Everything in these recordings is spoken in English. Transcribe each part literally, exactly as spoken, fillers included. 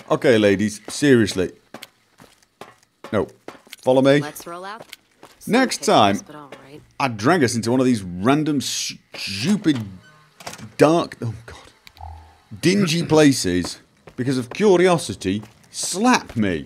Okay, ladies, seriously. No, follow me. Let's roll out. Next time, I'd drag us into one of these random, stupid, dark, oh god, dingy places because of curiosity. Slap me.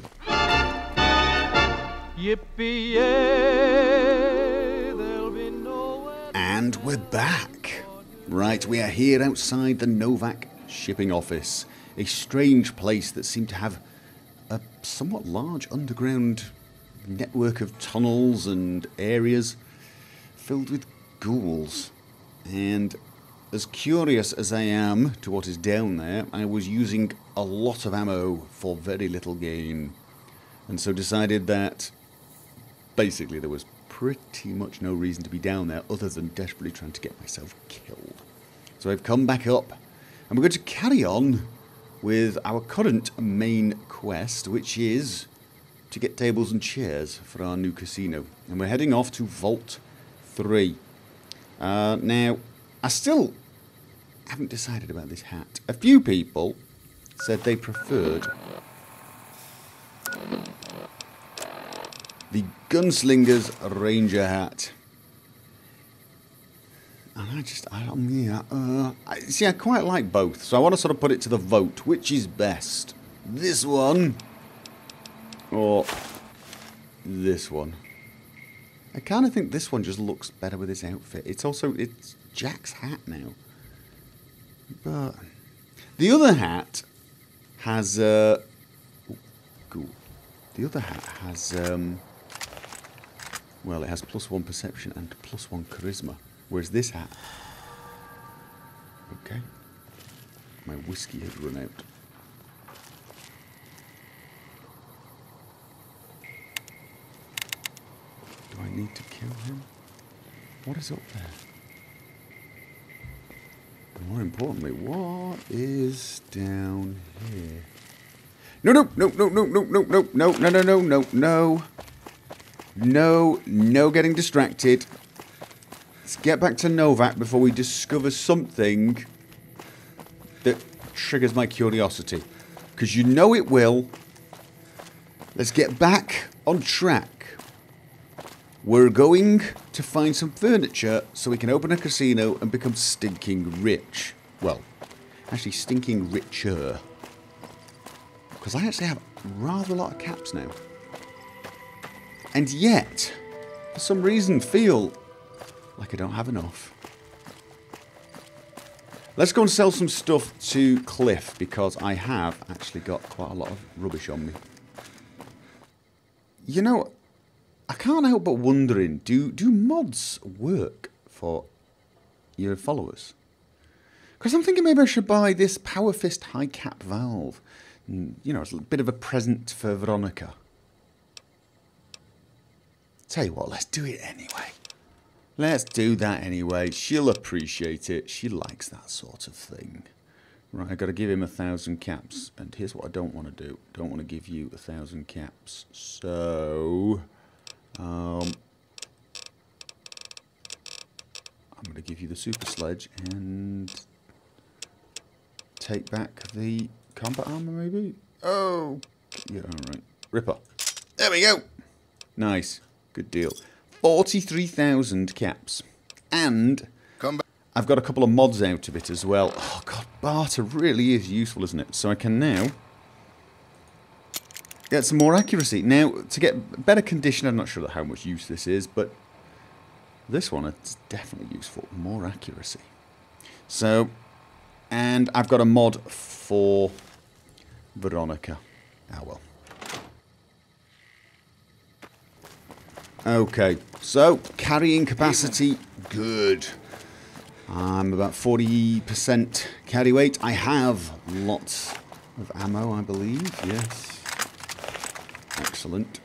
Yippee-yay, there'll be nowhere. And we're back. Right, we are here outside the Novak shipping office. A strange place that seemed to have a somewhat large underground network of tunnels and areas filled with ghouls. And as curious as I am to what is down there, I was using a lot of ammo for very little gain. And so decided that basically there was pretty much no reason to be down there other than desperately trying to get myself killed. So I've come back up and we're going to carry on with our current main quest, which is to get tables and chairs for our new casino. And we're heading off to Vault three. Uh, now, I still haven't decided about this hat. A few people said they preferred the Gunslinger's Ranger hat. And I just, I don't, yeah, uh, I, see, I quite like both. So I want to sort of put it to the vote. Which is best? This one or this one? I kind of think this one just looks better with his outfit. It's also, it's Jack's hat now. But the other hat has, uh, oh, cool. The other hat has, um, well, it has plus one perception and plus one charisma. Whereas this hat, okay, my whiskey has run out. Do I need to kill him? What is up there? And more importantly, what is down here? No, no, no, no, no, no, no, no, no, no, no, no, no, no, no, no getting distracted. Let's get back to Novak before we discover something that triggers my curiosity. Because you know it will. Let's get back on track. We're going to find some furniture so we can open a casino and become stinking rich. Well, actually stinking richer. Because I actually have rather a lot of caps now. And yet, for some reason, feel like I don't have enough. Let's go and sell some stuff to Cliff because I have actually got quite a lot of rubbish on me. You know, I can't help but wondering, do, do mods work for your followers? Because I'm thinking maybe I should buy this Power Fist High Cap Valve. You know, it's a bit of a present for Veronica. Tell you what, let's do it anyway. Let's do that anyway. She'll appreciate it. She likes that sort of thing. Right, I've got to give him a thousand caps. And here's what I don't want to do. Don't want to give you a thousand caps. So, um, I'm going to give you the super sledge and take back the combat armor, maybe? Oh, yeah, all right. Ripper. There we go. Nice. Good deal. forty-three thousand caps. And Come back. I've got a couple of mods out of it as well. Oh, God, barter really is useful, isn't it? So I can now get some more accuracy. Now, to get better condition, I'm not sure how much use this is, but this one is definitely useful. More accuracy. So, and I've got a mod for Veronica. Ah, well. Okay, so carrying capacity, good. I'm about forty percent carry weight. I have lots of ammo, I believe, yes. Excellent.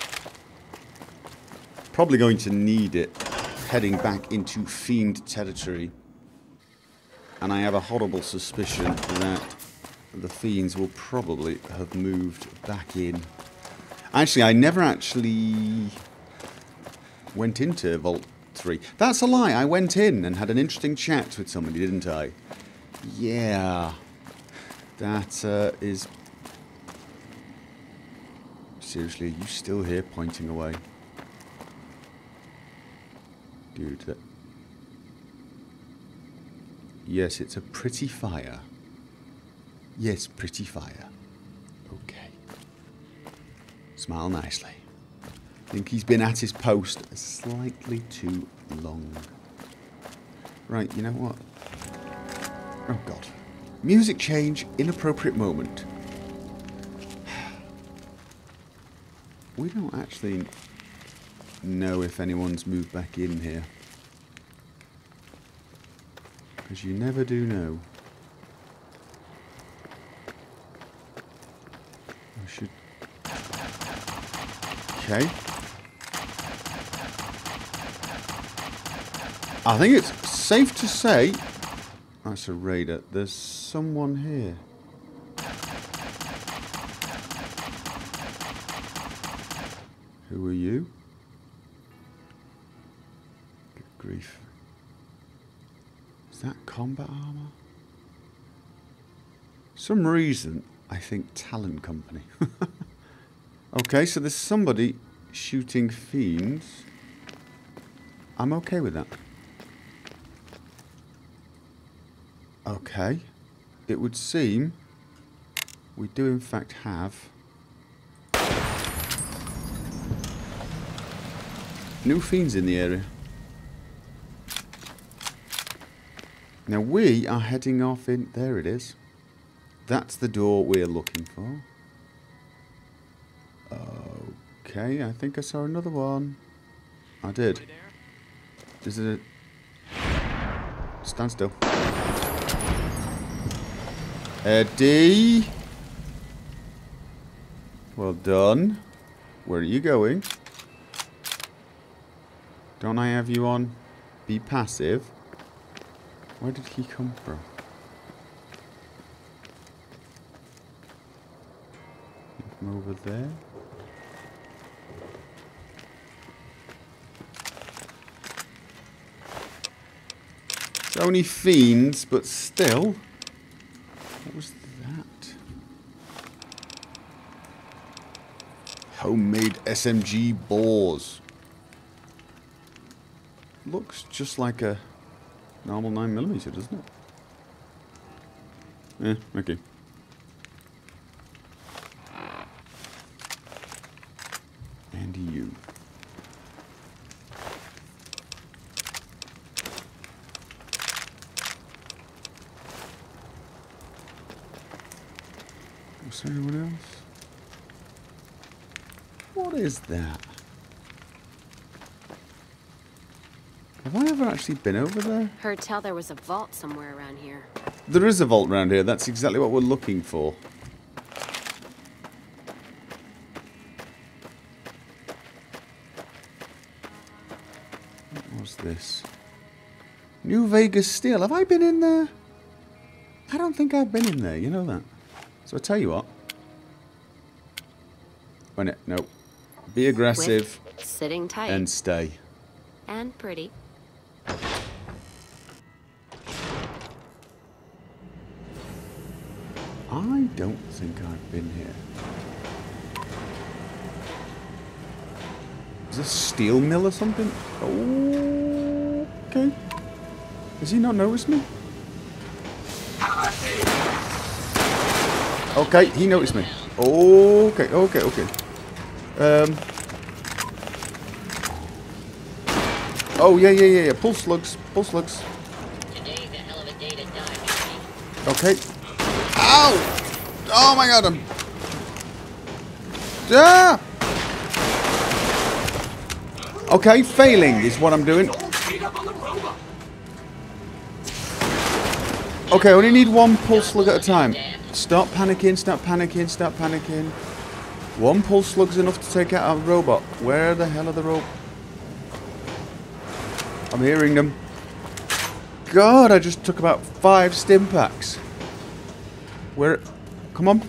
Probably going to need it heading back into Fiend territory. And I have a horrible suspicion that the Fiends will probably have moved back in. Actually, I never actually went into Vault three. That's a lie. I went in and had an interesting chat with somebody, didn't I? Yeah. That uh, is seriously, are you still here pointing away? Dude, that... Yes, it's a pretty fire. Yes, pretty fire. Okay. Smile nicely. Think he's been at his post slightly too long. Right, you know what? Oh, God. Music change, inappropriate moment. We don't actually know if anyone's moved back in here. Because you never do know. I should... Okay. I think it's safe to say... That's a raider. There's someone here. Who are you? Good grief. Is that combat armor? Some reason, I think Talon Company. Okay, so there's somebody shooting fiends. I'm okay with that. Okay. It would seem we do in fact have new fiends in the area. Now we are heading off in... There it is. That's the door we're looking for. Okay, I think I saw another one. I did. Is it a... Stand still. Eddie! Well done. Where are you going? Don't I have you on be passive? Where did he come from? From over there? It's only fiends, but still. What was that? Homemade S M G bores. Looks just like a normal nine millimeter, doesn't it? Eh, okay. And you. Was there anyone else? What is that? Have I ever actually been over there? Heard tell there was a vault somewhere around here. There is a vault around here. That's exactly what we're looking for. What was this? New Vegas Steel. Have I been in there? I don't think I've been in there. You know that. So I tell you what. When it no, be aggressive. With sitting tight and stay. and pretty. I don't think I've been here. Is this a steel mill or something? Oh, okay. Has he not noticed me? Okay, he noticed me. Okay, okay, okay. Um. Oh yeah, yeah, yeah, yeah. Pull slugs, pull slugs. Today's a hell of a day to die. Okay. Ow! Oh my god, I'm... Ah! Okay, failing is what I'm doing. Okay, I only need one pulse slug at a time. Stop panicking, stop panicking, stop panicking. One pulse slug's enough to take out a robot. Where the hell are the robots? I'm hearing them. God, I just took about five stim packs. Where? Come on.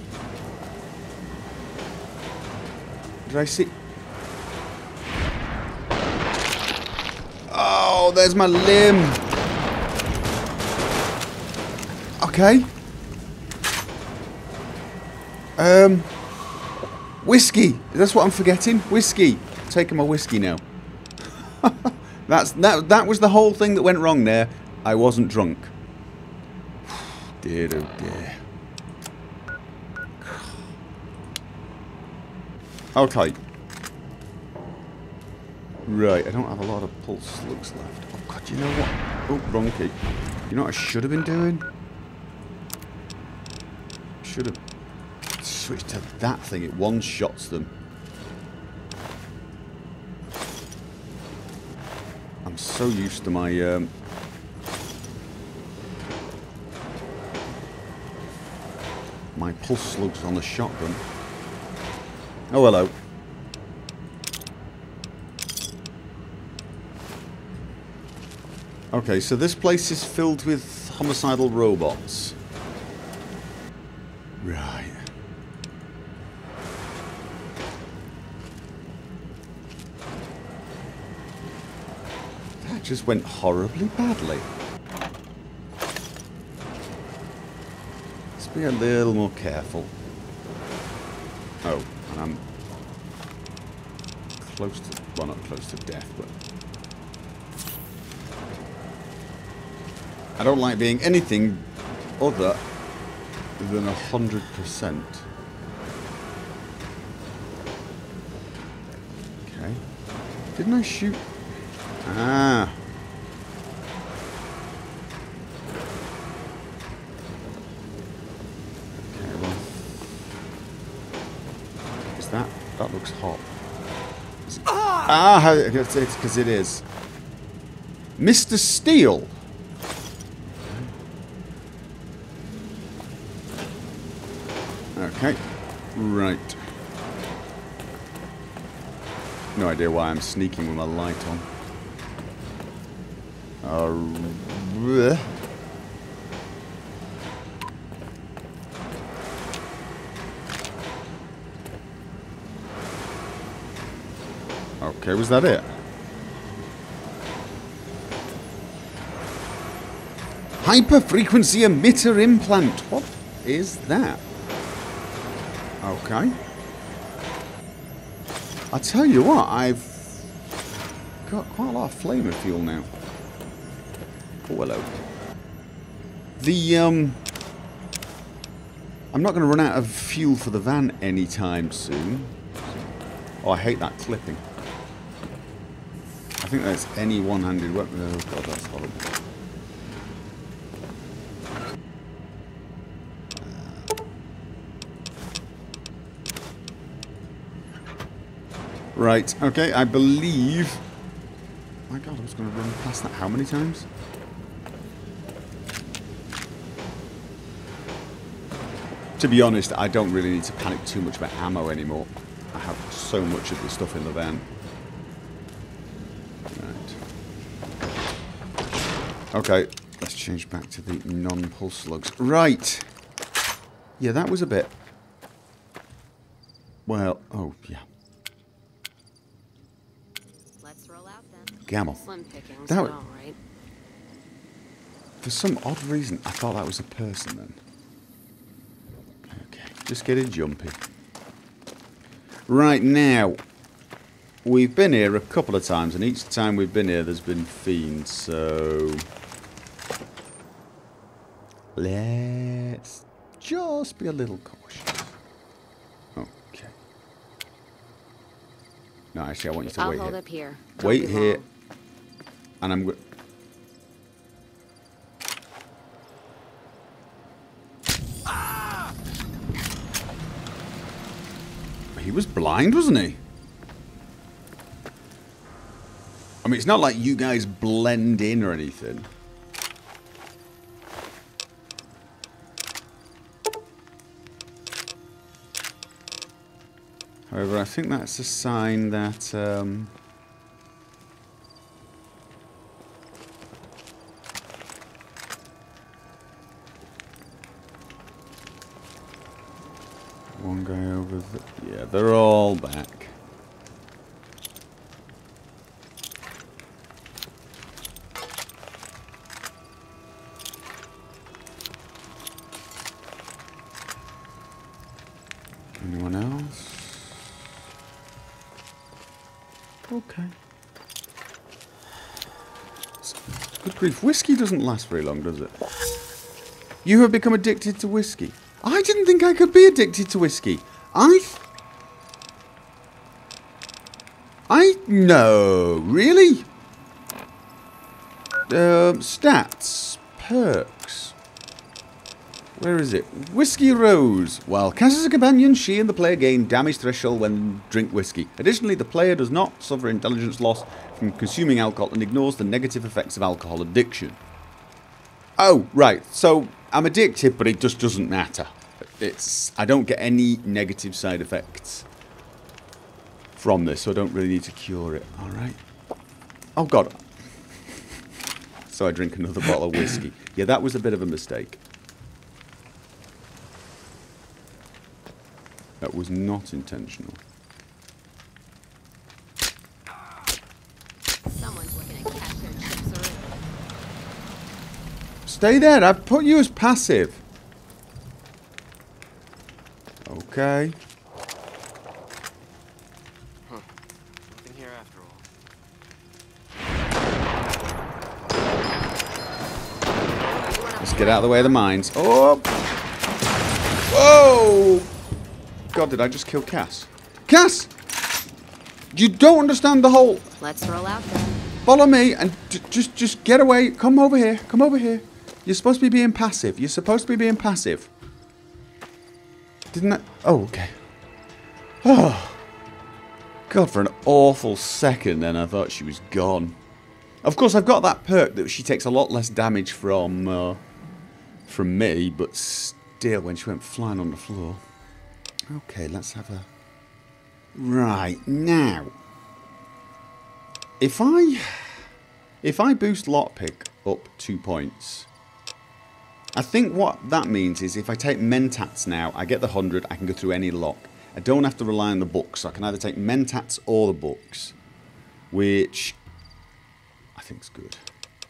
Did I see? Oh, there's my limb. Okay. Um. Whiskey! That's what I'm forgetting. Whiskey. Taking my whiskey now. That's that. That was the whole thing that went wrong there. I wasn't drunk. Dear, oh dear. Okay. Right, I don't have a lot of pulse slugs left. Oh god, you know what? Oh, wrong key. You know what I should have been doing? Should have switched to that thing. It one-shots them. I'm so used to my um, my pulse slugs on the shotgun. Oh, hello. Okay, so this place is filled with homicidal robots. Right. That just went horribly badly. Let's be a little more careful. Oh, and I'm close to, well, not close to death, but I don't like being anything other than a hundred percent. Okay. Didn't I shoot? Ah. Okay, well. Is that? That looks hot. Is it, ah! It's because it is. Mister Steele! Okay, right. No idea why I'm sneaking with my light on. Uh, okay, was that it? Hyper-frequency emitter implant. What is that? Okay. I tell you what, I've got quite a lot of flamer fuel now. Oh, hello. The, um... I'm not going to run out of fuel for the van anytime soon. Oh, I hate that clipping. I think that's any one-handed weapon. Oh, God, that's horrible. Right, okay, I believe... My god, I was going to run past that how many times? To be honest, I don't really need to panic too much about ammo anymore. I have so much of the stuff in the van. Right. Okay, let's change back to the non-pulse slugs. Right! Yeah, that was a bit... Well, oh, yeah. Gamble. Slim pickings, that all right. For some odd reason, I thought that was a person then. Okay, just getting jumpy. Right now, we've been here a couple of times, and each time we've been here, there's been fiends. So let's just be a little cautious. Okay. No, actually, I want you to I'll wait hold here. up here. Don't Wait be here. long. And I'm going... Ah! He was blind, wasn't he? I mean, it's not like you guys blend in or anything. However, I think that's a sign that... Um, one guy over the... Yeah, they're all back. Anyone else? Okay. Good grief. Whiskey doesn't last very long, does it? You have become addicted to whiskey. I didn't think I could be addicted to whiskey. I... Th I... No. Really? Um, stats. Perks. Where is it? Whiskey Rose. While cast as a companion, she and the player gain damage threshold when drink whiskey. Additionally, the player does not suffer intelligence loss from consuming alcohol and ignores the negative effects of alcohol addiction. Oh, right. So, I'm addicted, but it just doesn't matter. It's... I don't get any negative side effects from this, so I don't really need to cure it. Alright. Oh, God. So I drink another bottle of whiskey. Yeah, that was a bit of a mistake. That was not intentional. Someone's looking to catch their chips already. Stay there. I've put you as passive. Okay. Huh. Nothing here after all. Let's get out of the way of the mines. Oh! Whoa! God, did I just kill Cass? Cass! You don't understand the whole... Let's roll out then. Follow me and j just just get away. Come over here. Come over here. You're supposed to be being passive. You're supposed to be being passive. Didn't I? Oh, okay. Oh. God, for an awful second then I thought she was gone. Of course, I've got that perk that she takes a lot less damage from, uh, from me, but still, when she went flying on the floor. Okay, let's have a... Right, now... If I... If I boost lockpick up two points... I think what that means is if I take Mentats now, I get the one hundred, I can go through any lock. I don't have to rely on the books, so I can either take Mentats or the books. Which... I think is good.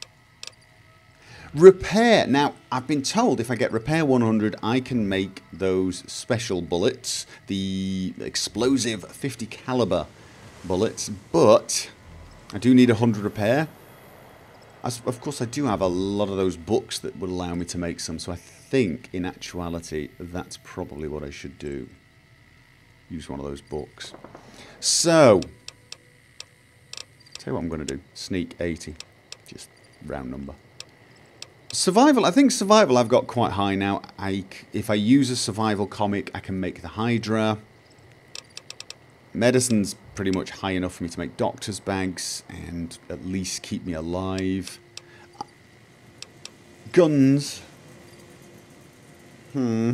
Repair. Now, I've been told if I get repair one hundred, I can make those special bullets, the explosive fifty caliber bullets, but I do need one hundred repair. As, of course, I do have a lot of those books that would allow me to make some, so I think, in actuality, that's probably what I should do. Use one of those books. So, tell you what I'm going to do. Sneak eighty. Just round number. Survival, I think survival I've got quite high now. I, if I use a survival comic, I can make the Hydra. Medicine's pretty much high enough for me to make doctor's bags and at least keep me alive. Guns. Hmm.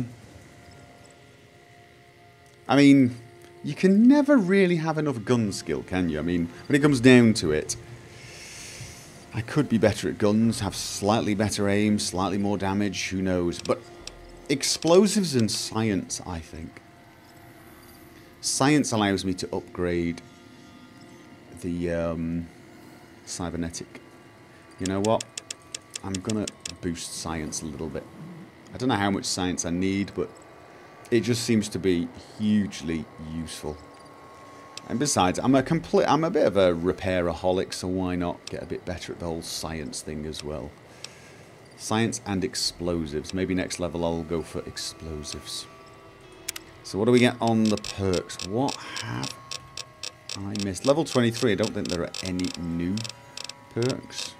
I mean, you can never really have enough gun skill, can you? I mean, when it comes down to it, I could be better at guns, have slightly better aim, slightly more damage, who knows. But explosives and science, I think. Science allows me to upgrade the um, cybernetic. You know what? I'm going to boost science a little bit. I don't know how much science I need, but it just seems to be hugely useful. And besides, I'm a complete, I'm a bit of a repairaholic, so why not get a bit better at the whole science thing as well? Science and explosives. Maybe next level I'll go for explosives. So what do we get on the perks? What have I missed? Level twenty-three, I don't think there are any new perks.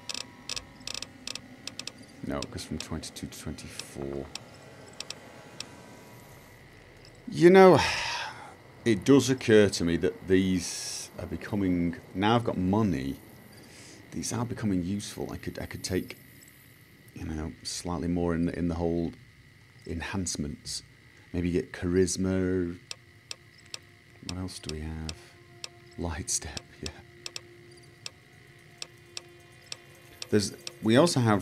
No, it goes from twenty-two to twenty-four. You know... It does occur to me that these are becoming, now I've got money, these are becoming useful. I could I could take, you know, slightly more in the, in the whole enhancements. Maybe get charisma. What else do we have? Light step, yeah. There's, we also have,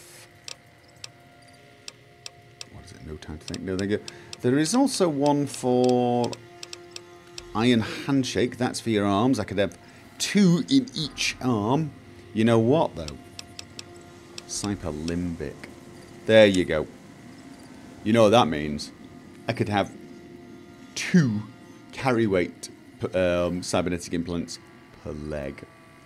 what is it, no time to think, no, there you go. There is also one for Iron Handshake, that's for your arms. I could have two in each arm. You know what, though? Cyberlimbic. There you go. You know what that means? I could have two carry weight um, cybernetic implants per leg.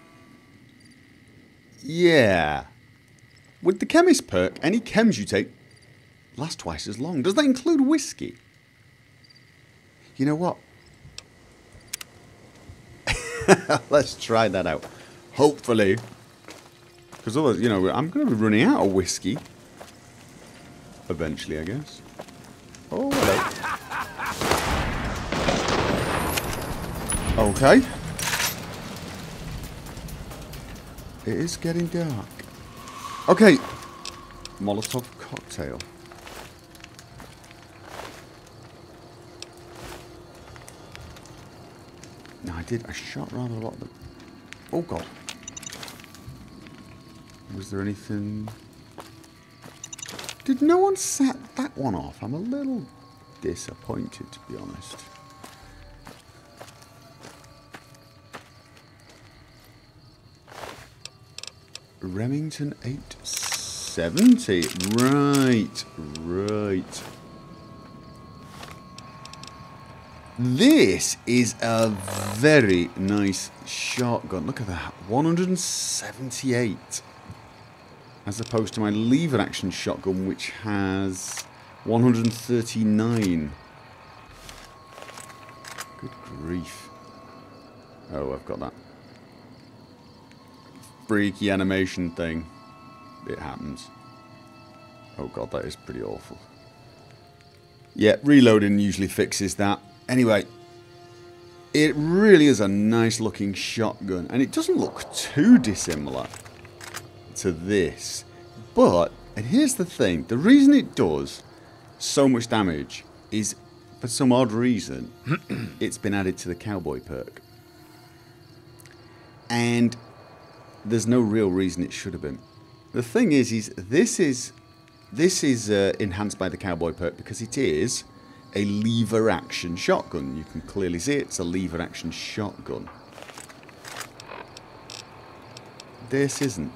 Yeah. With the chemist perk, any chems you take last twice as long. Does that include whiskey? You know what? Let's try that out. Hopefully. Because otherwise, you know, I'm going to be running out of whiskey. Eventually, I guess. Oh, hello. Okay. It is getting dark. Okay. Molotov cocktail. No, I did. I shot rather a lot of them. Oh, God. Was there anything... Did no one set that one off? I'm a little disappointed, to be honest. Remington eight seventy. Right, right. This is a very nice shotgun. Look at that. one hundred seventy-eight. As opposed to my lever action shotgun, which has one hundred thirty-nine. Good grief. Oh, I've got that freaky animation thing. It happens. Oh god, that is pretty awful. Yeah, reloading usually fixes that. Anyway, it really is a nice looking shotgun, and it doesn't look too dissimilar to this. But, and here's the thing, the reason it does so much damage is, for some odd reason, it's been added to the cowboy perk. And there's no real reason it should have been. The thing is, is this is this is uh, enhanced by the cowboy perk because it is a lever action shotgun. You can clearly see it. It's a lever action shotgun. This isn't.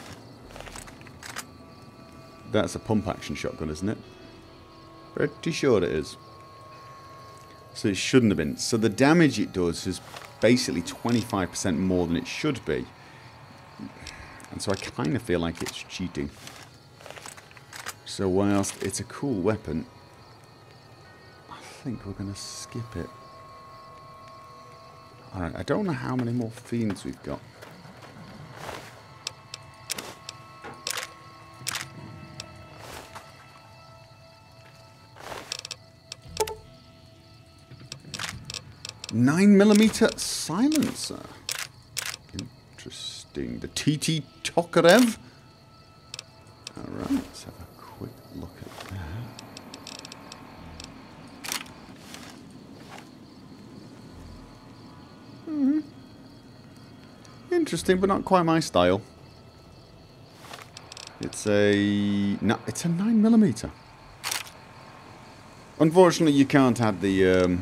That's a pump action shotgun, isn't it? Pretty sure it is. So it shouldn't have been. So the damage it does is basically twenty-five percent more than it should be. And so I kind of feel like it's cheating. So whilst it's a cool weapon, I think we're going to skip it. Alright, I don't know how many more fiends we've got. nine millimeter silencer. Interesting. The T T Tokarev. Alright, let's have a quick look at that. Mm-hmm. Interesting, but not quite my style. It's a... no, it's a nine millimeter. Unfortunately, you can't add the... Um,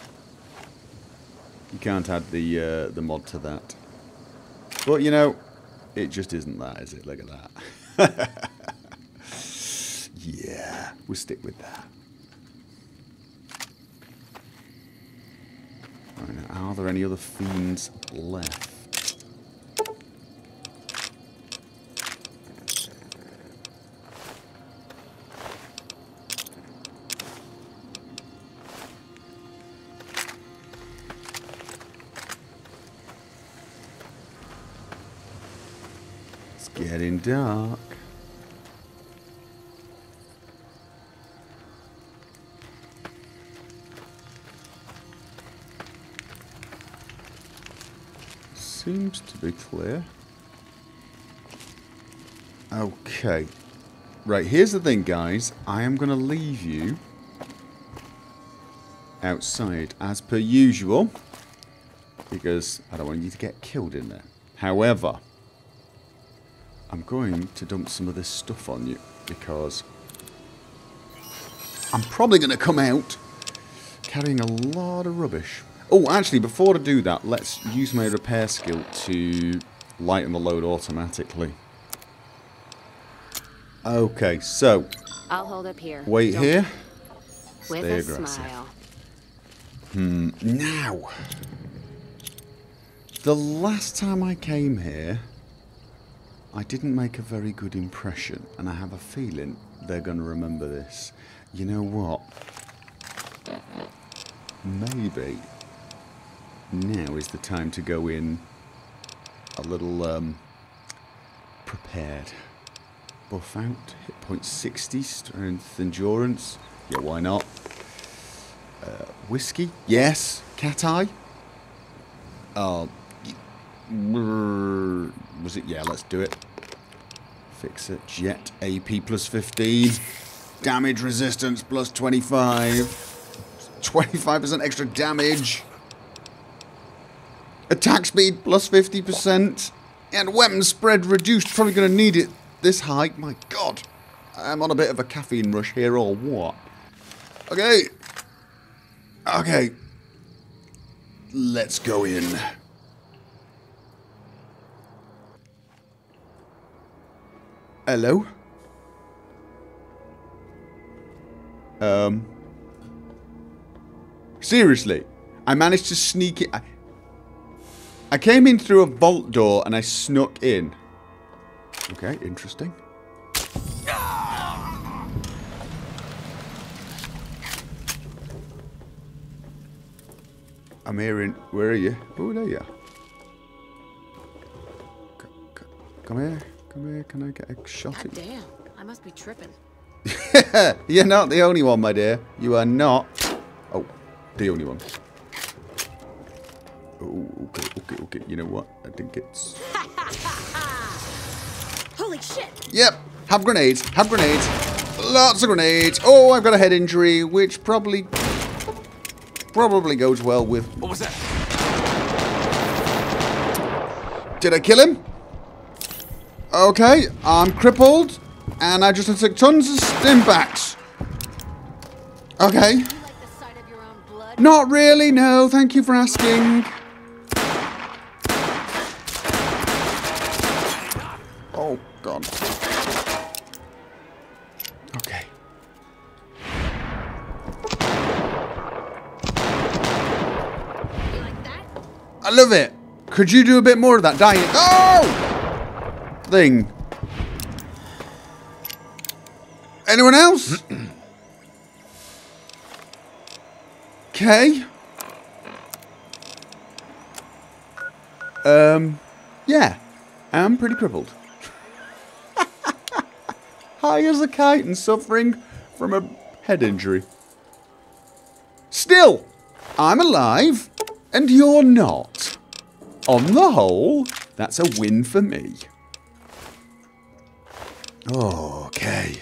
you can't add the uh, the mod to that. But, you know, it just isn't that, is it? Look at that. Yeah, we'll stick with that. Right, now, are there any other fiends left? Getting dark. Seems to be clear. Okay. Right, here's the thing, guys. I am going to leave you outside as per usual because I don't want you to get killed in there. However, I'm going to dump some of this stuff on you because I'm probably going to come out carrying a lot of rubbish. Oh, actually, before I do that, let's use my repair skill to lighten the load automatically. Okay, so I'll hold up here. wait Don't here. With Stay a aggressive. smile. Hmm, now. The last time I came here, I didn't make a very good impression, and I have a feeling they're going to remember this. You know what? Maybe now is the time to go in a little um, prepared. Buff out, hit point sixty, strength, endurance. Yeah, why not? Uh, whiskey, yes. Cat eye. Oh, was it? Yeah, let's do it. Fix it. Jet A P plus fifteen. Damage resistance plus twenty-five. twenty-five percent extra damage. Attack speed plus fifty percent. And weapon spread reduced. Probably going to need it this high. My god. I'm on a bit of a caffeine rush here or what? Okay. Okay. Let's go in. Hello? Um. Seriously, I managed to sneak it. I, I came in through a vault door and I snuck in. Okay, interesting. I'm hearing. Where are you? Oh, there you are. C c come here. Come here. Can I get a shot God at you? damn, I must be tripping. You're not the only one, my dear. You are not. Oh, the only one. Oh, okay, okay, okay. You know what? I think it's. Holy shit! Yep. Have grenades. Have grenades. Lots of grenades. Oh, I've got a head injury, which probably. Probably goes well with. What was that? Did I kill him? Okay, I'm crippled, and I just took tons of stimpaks. Okay. You like the sight of your own blood? Not really, no. Thank you for asking. Oh, God. Okay. You like that? I love it. Could you do a bit more of that dying? Oh! Thing. Anyone else? Okay. Um, yeah. I'm pretty crippled. High as a kite and suffering from a head injury. Still, I'm alive and you're not. On the whole, that's a win for me. Okay.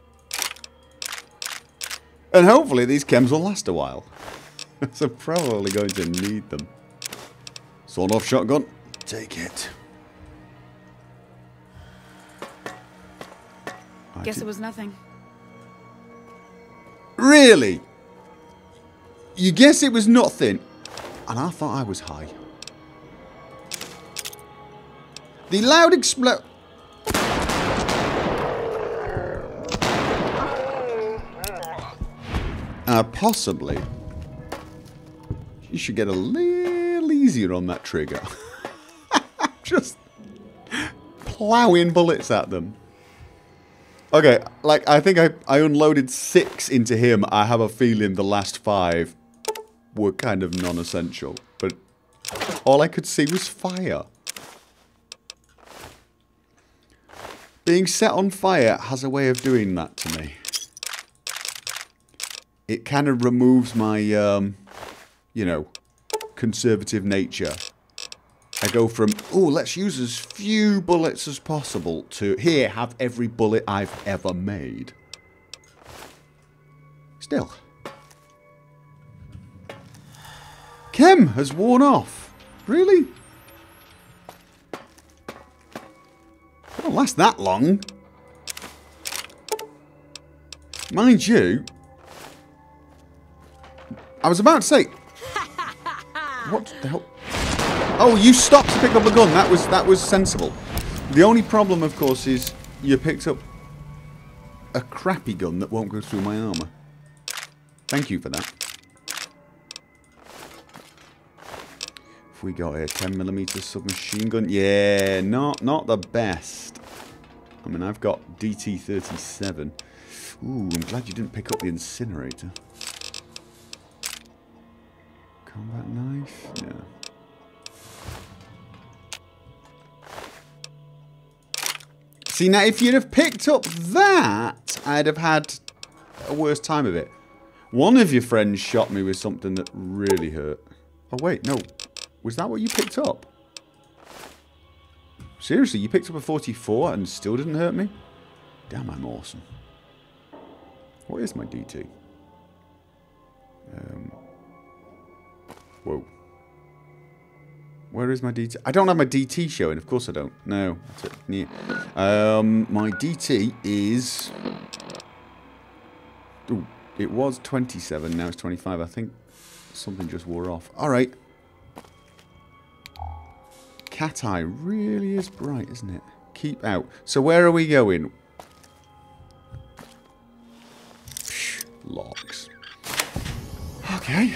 And hopefully these chems will last a while. So probably going to need them. Sawed off shotgun. Take it. I Guess did- it was nothing. Really? You guess it was nothing? And I thought I was high. The loud explo- Uh, possibly. You should get a little easier on that trigger. Just plowing bullets at them. Okay, like, I think I, I unloaded six into him. I have a feeling the last five were kind of non-essential. But all I could see was fire. Being set on fire has a way of doing that to me. It kind of removes my, um, you know, conservative nature. I go from, oh, let's use as few bullets as possible to, here, have every bullet I've ever made. Still. Chem has worn off. Really? It won't last that long. Mind you, I was about to say, what the hell? Oh, you stopped to pick up a gun. That was that was sensible. The only problem, of course, is you picked up a crappy gun that won't go through my armor. Thank you for that. have we got here? ten millimeter submachine gun. Yeah, not not the best. I mean, I've got D T thirty-seven. Ooh, I'm glad you didn't pick up the incinerator. Combat knife? Yeah. See, now, if you'd have picked up that, I'd have had a worse time of it. One of your friends shot me with something that really hurt. Oh, wait, no. Was that what you picked up? Seriously, you picked up a forty-four and still didn't hurt me? Damn, I'm awesome. What is my D T? Um, whoa. Where is my D T? I don't have my D T showing. Of course I don't. No. That's it. Yeah. Um, my D T is... Ooh, it was twenty-seven. Now it's twenty-five. I think something just wore off. Alright. Cat eye really is bright, isn't it? Keep out. So where are we going? Psh, locks. Okay.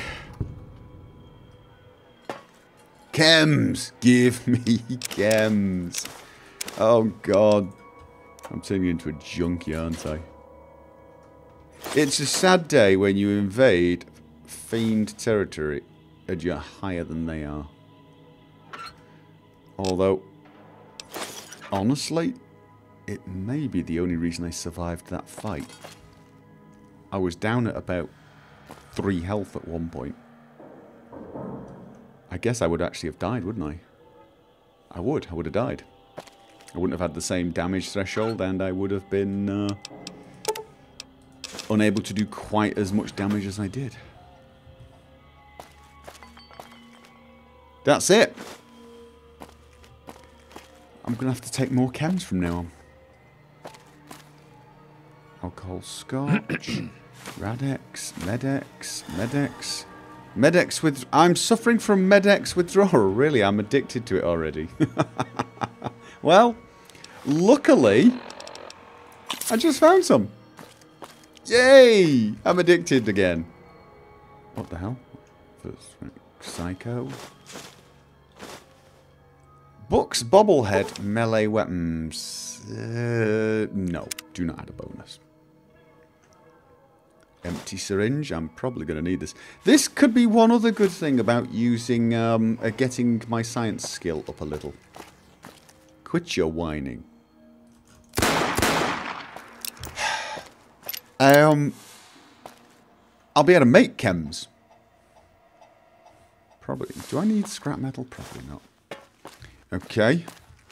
Chems! Give me chems. Oh, God. I'm turning into a junkie, aren't I? It's a sad day when you invade fiend territory and you're higher than they are. Although, honestly, it may be the only reason I survived that fight. I was down at about three health at one point. I guess I would actually have died, wouldn't I? I would. I would have died. I wouldn't have had the same damage threshold, and I would have been uh, unable to do quite as much damage as I did. That's it. I'm going to have to take more chems from now on. Alcohol scotch, Radex, Medex, Medex. Medex with... I'm suffering from Medex withdrawal. Really, I'm addicted to it already. Well, luckily, I just found some. Yay! I'm addicted again. What the hell? Psycho. Books, bobblehead, melee weapons. Uh, no, do not add a bonus. Empty syringe. I'm probably going to need this. This could be one other good thing about using, um, uh, getting my science skill up a little. Quit your whining. um, I'll be able to make chems. Probably. Do I need scrap metal? Probably not. Okay.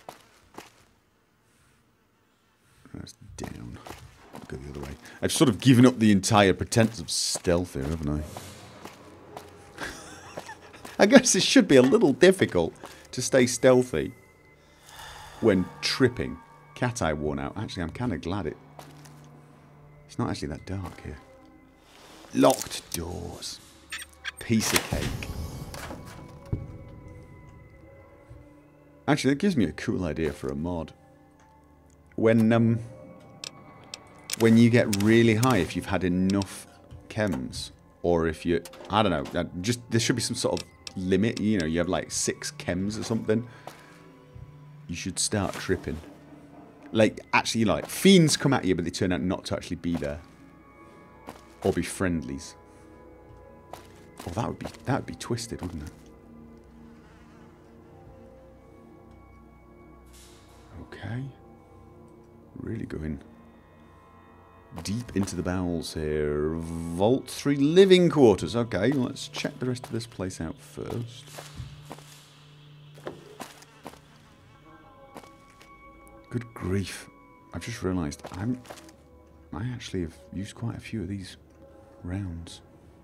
That's down. I'll go the other way. I've sort of given up the entire pretense of stealth here, haven't I? I guess it should be a little difficult to stay stealthy when tripping. Cat eye worn out. Actually, I'm kind of glad it... It's not actually that dark here. Locked doors. Piece of cake. Actually, that gives me a cool idea for a mod. When, um... When you get really high, if you've had enough chems, or if you... I don't know, just there should be some sort of limit, you know, you have like six chems or something. You should start tripping. Like, actually, like, fiends come at you, but they turn out not to actually be there. Or be friendlies. Oh, that would be, that would be twisted, wouldn't it? Okay. Really going deep into the bowels here. Vault three living quarters. Okay, let's check the rest of this place out first. Good grief. I've just realised I'm I actually have used quite a few of these rounds.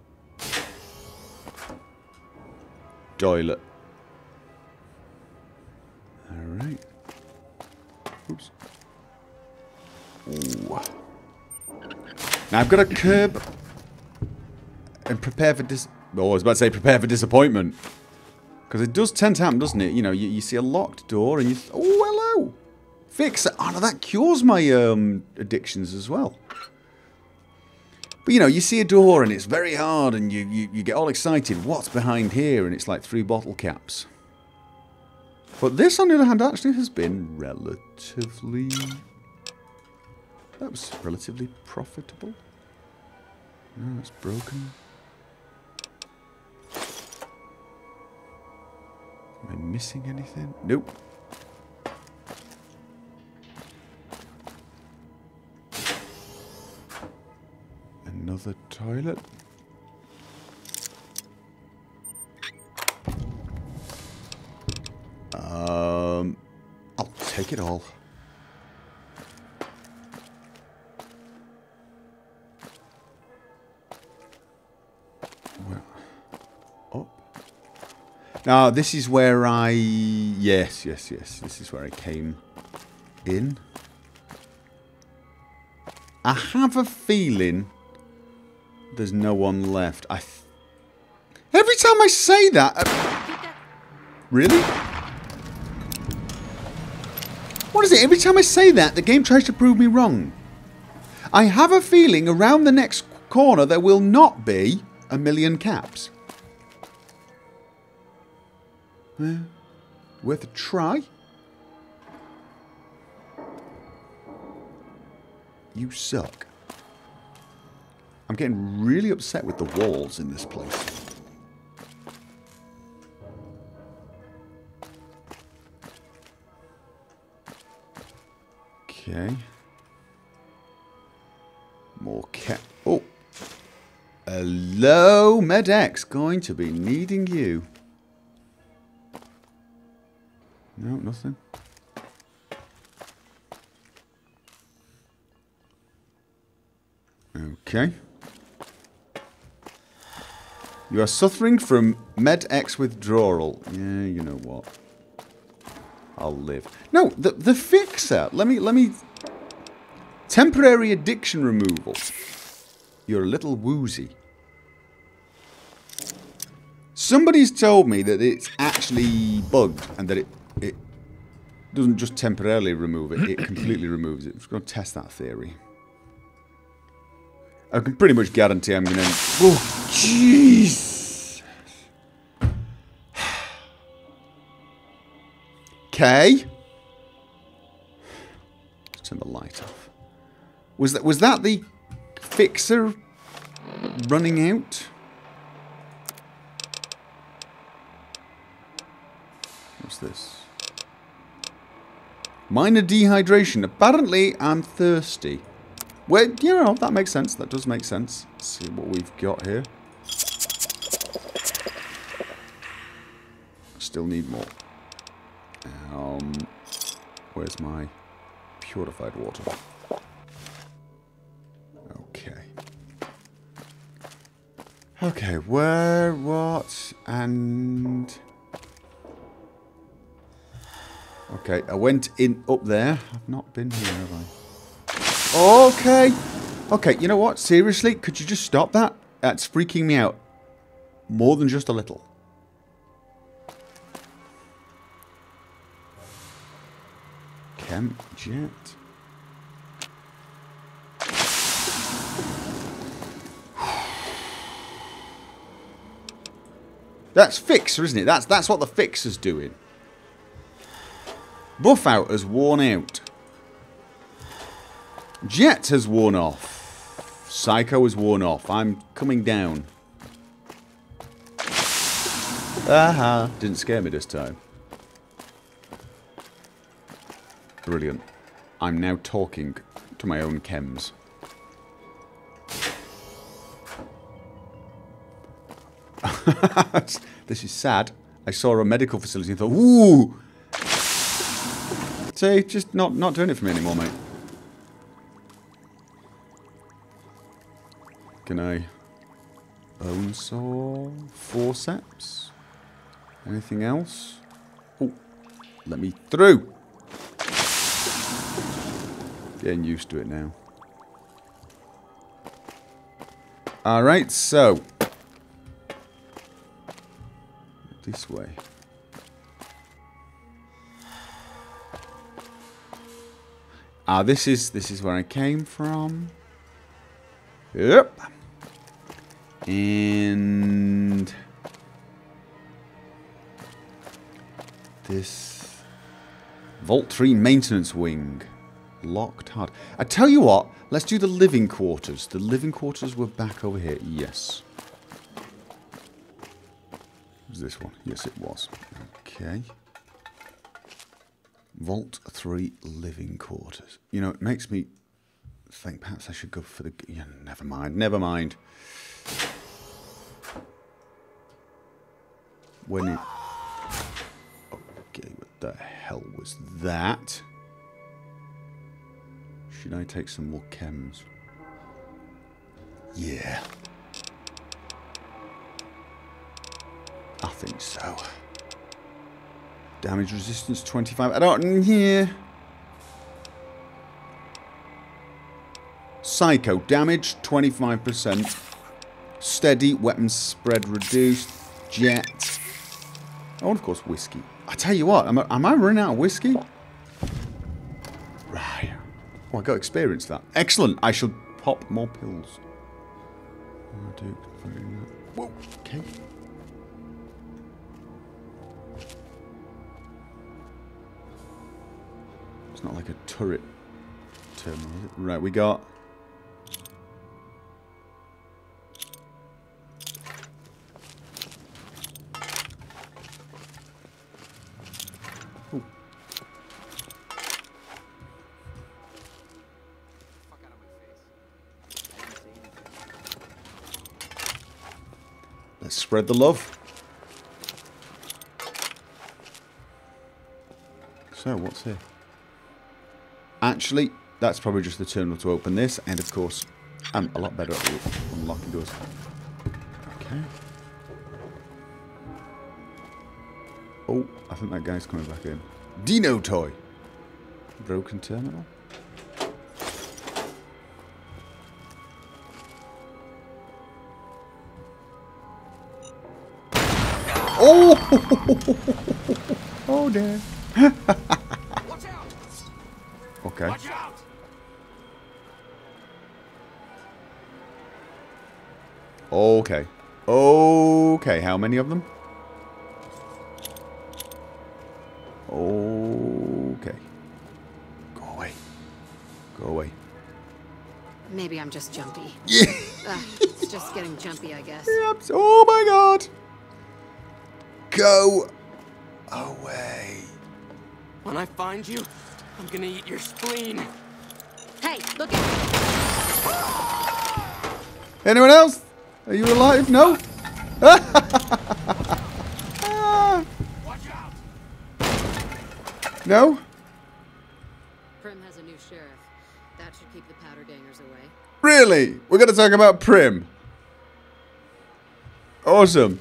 Toilet. Alright. Oops. Ooh. Now I've got to curb and prepare for dis... Oh, I was about to say prepare for disappointment. Because it does tend to happen, doesn't it? You know, you, you see a locked door and you... Th oh, hello! Fix it. Oh, no, that cures my um, addictions as well. But, you know, you see a door and it's very hard and you, you, you get all excited. What's behind here? And it's like three bottle caps. But this, on the other hand, actually has been relatively... That was relatively profitable. No, it's broken. Am I missing anything? Nope. Another toilet. Um, I'll take it all. Well, up. Now, this is where I... Yes, yes, yes. This is where I came in. I have a feeling there's no one left. I... Th Every time I say that... I really? What is it? Every time I say that, the game tries to prove me wrong. I have a feeling around the next corner there will not be a million caps. Well, worth a try. You suck. I'm getting really upset with the walls in this place. Okay. More cat. Oh. Hello, Med-X. Going to be needing you. No, nothing. Okay. You are suffering from Med-X withdrawal. Yeah, you know what. I'll live. No, the the fixer. Let me let me. Temporary addiction removal. You're a little woozy. Somebody's told me that it's actually bugged and that it it doesn't just temporarily remove it; it completely removes it. I'm just going to test that theory. I can pretty much guarantee I'm going to... Oh, jeez! Okay. Let's turn the light off. Was that, was that the fixer running out? What's this? Minor dehydration. Apparently, I'm thirsty. Well, you know, that makes sense. That does make sense. Let's see what we've got here. Still need more. Um, where's my purified water? Okay. Okay, where, what, and... Okay, I went in up there. I've not been here, have I? Okay. Okay, you know what? Seriously, could you just stop that? That's freaking me out. More than just a little. Chem jet. That's fixer, isn't it? That's that's what the fixer's doing. Buff out has worn out. Jet has worn off. Psycho has worn off. I'm coming down. Aha. Didn't scare me this time. Brilliant. I'm now talking to my own chems. This is sad. I saw a medical facility and thought, ooh! See, just not, not doing it for me anymore, mate. Can I bone saw forceps? Anything else? Oh, let me through. Getting used to it now. Alright, so. This way. Ah, this is this is where I came from. Yep. And this Vault three maintenance wing. Locked hard. I tell you what, let's do the living quarters. The living quarters were back over here. Yes. Was this one? Yes, it was. Okay. Vault three living quarters. You know, it makes me think perhaps I should go for the... Yeah, never mind. Never mind. When it... Okay, what the hell was that? Should I take some more chems? Yeah. I think so. Damage resistance twenty-five. I don't... Yeah. Psycho. Damage twenty-five percent. Steady. Weapons spread reduced. Jet. Oh, and of course, whiskey. I tell you what. Am I, am I running out of whiskey? Right. Oh, I got experience for that. Excellent. I shall pop more pills. Oh, dude. Whoa. Okay. It's not like a turret terminal, is it? Right, we got... Ooh. Let's spread the love. So, what's here? Actually, that's probably just the terminal to open this, and of course, I'm a lot better at unlocking doors. Okay. Oh, I think that guy's coming back in. Dino toy. Broken terminal. Oh! Oh dear. Okay. Watch out. Okay. Okay, how many of them? Okay. Go away. Go away. Maybe I'm just jumpy. Yeah. uh, it's just getting jumpy, I guess. Yep. Oh my god. Go away. When I find you, I'm gonna eat your spleen. Hey, look at Anyone else? Are you alive? No? Watch out. No? Prim has a new sheriff. That should keep the powder gangers away. Really? We're going to talk about Prim. Awesome.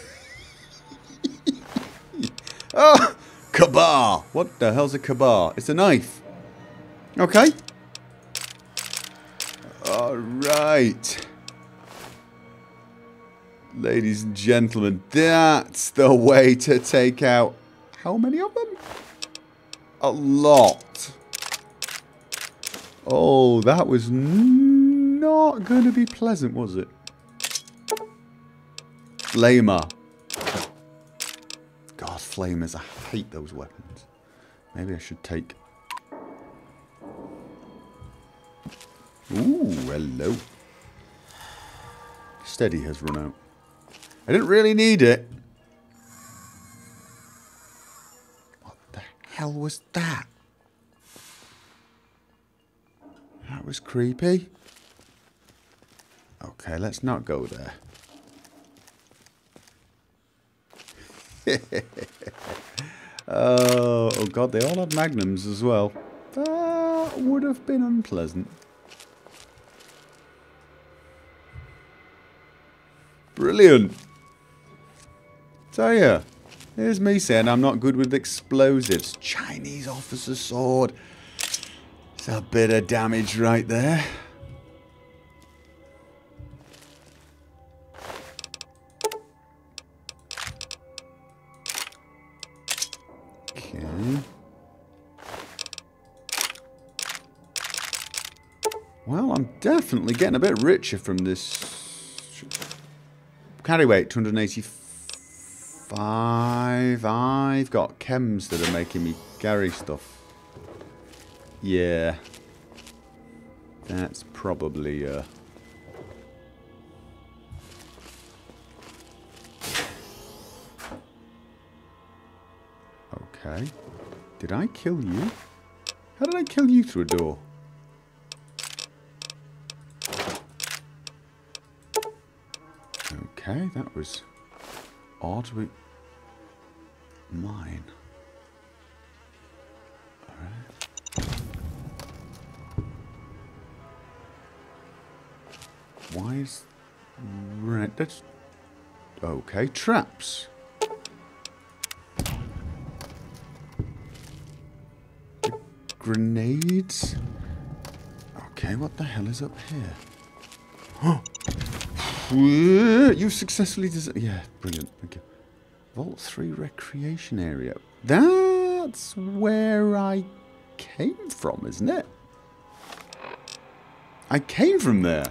Oh, Kabar. What the hell's a Kabar? It's a knife. Okay. All right. Ladies and gentlemen, that's the way to take out... How many of them? A lot. Oh, that was not going to be pleasant, was it? Flamer. God, flamers. I hate those weapons. Maybe I should take... Ooh, hello. Steady has run out. I didn't really need it. What the hell was that? That was creepy. Okay, let's not go there. oh, oh god, they all have magnums as well. That would have been unpleasant. Brilliant. Tell ya, here's me saying I'm not good with explosives. Chinese officer sword. It's a bit of damage right there. Okay. Well, I'm definitely getting a bit richer from this. Carry weight, two hundred eighty-five. Five. I've got chems that are making me carry stuff. Yeah. That's probably, uh... okay. Did I kill you? How did I kill you through a door? Okay, that was odd. We... Mine. Alright. Why is... Right, that's... Okay, traps. The grenades. Okay, what the hell is up here? Huh. You successfully designed... Yeah, brilliant. Thank you. Vault three recreation area. That's where I came from, isn't it? I came from there.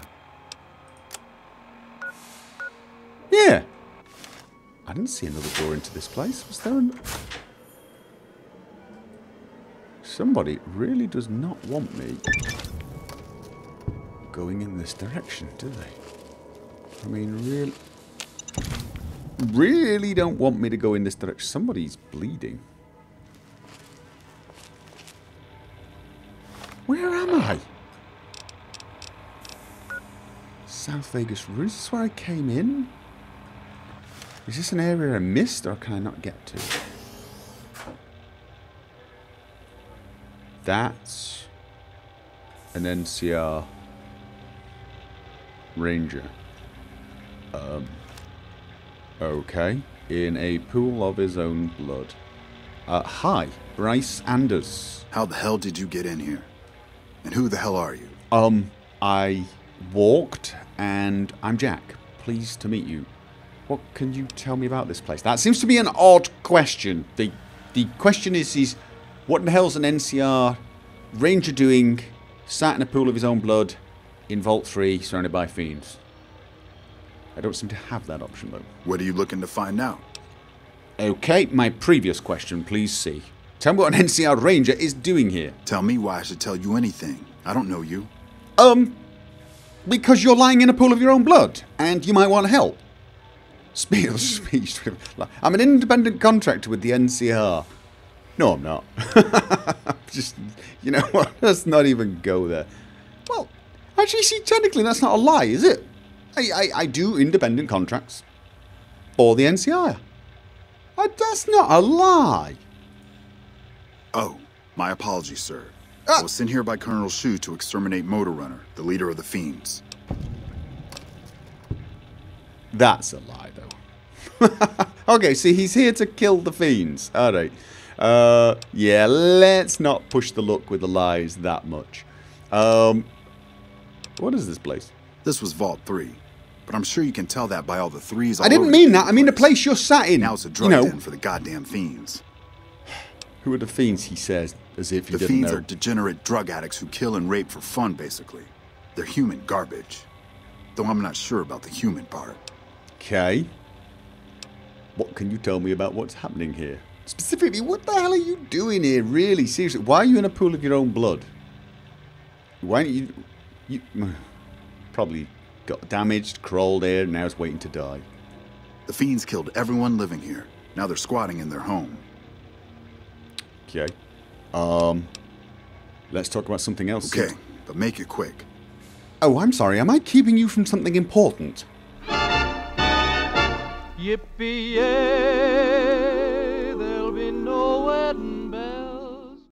Yeah. I didn't see another door into this place. Was there an... Somebody really does not want me going in this direction, do they? I mean, really... Really don't want me to go in this direction. Somebody's bleeding. Where am I? South Vegas Rouge. Is this where I came in? Is this an area I missed, or can I not get to? That's an N C R Ranger. Um, okay. In a pool of his own blood. Uh, hi, Bryce Anders. How the hell did you get in here? And who the hell are you? Um, I walked, and I'm Jack. Pleased to meet you. What can you tell me about this place? That seems to be an odd question. The the question is, is what the hell's an N C R Ranger doing, sat in a pool of his own blood, in Vault three, surrounded by fiends? I don't seem to have that option, though. What are you looking to find out? Okay, my previous question, please see. Tell me what an N C R Ranger is doing here. Tell me why I should tell you anything. I don't know you. Um, because you're lying in a pool of your own blood, and you might want help. Speed of speech. I'm an independent contractor with the N C R. No, I'm not. Just, you know what? Let's not even go there. Well, actually, see, technically, that's not a lie, is it? I, I, I do independent contracts for the N C R. I, that's not a lie. Oh, my apologies, sir. Ah. I was sent here by Colonel Shu to exterminate Motor Runner, the leader of the Fiends. That's a lie, though. Okay, see, he's here to kill the Fiends. All right. Uh, yeah, let's not push the luck with the lies that much. Um, what is this place? This was Vault three, but I'm sure you can tell that by all the threes all I didn't over mean the that. I mean the place you're sat in. Now it's a drug you know. den for the goddamn Fiends. Who are the Fiends, he says, as if he The didn't Fiends know. are degenerate drug addicts who kill and rape for fun, basically. They're human garbage. Though I'm not sure about the human part. Okay. What can you tell me about what's happening here? Specifically, what the hell are you doing here, really? Seriously, why are you in a pool of your own blood? Why don't you... You probably got damaged, crawled there, and now it's waiting to die. The Fiends killed everyone living here. Now they're squatting in their home. Okay. Um... Let's talk about something else. Okay, but make it quick. Oh, I'm sorry. Am I keeping you from something important? Yippee-yay!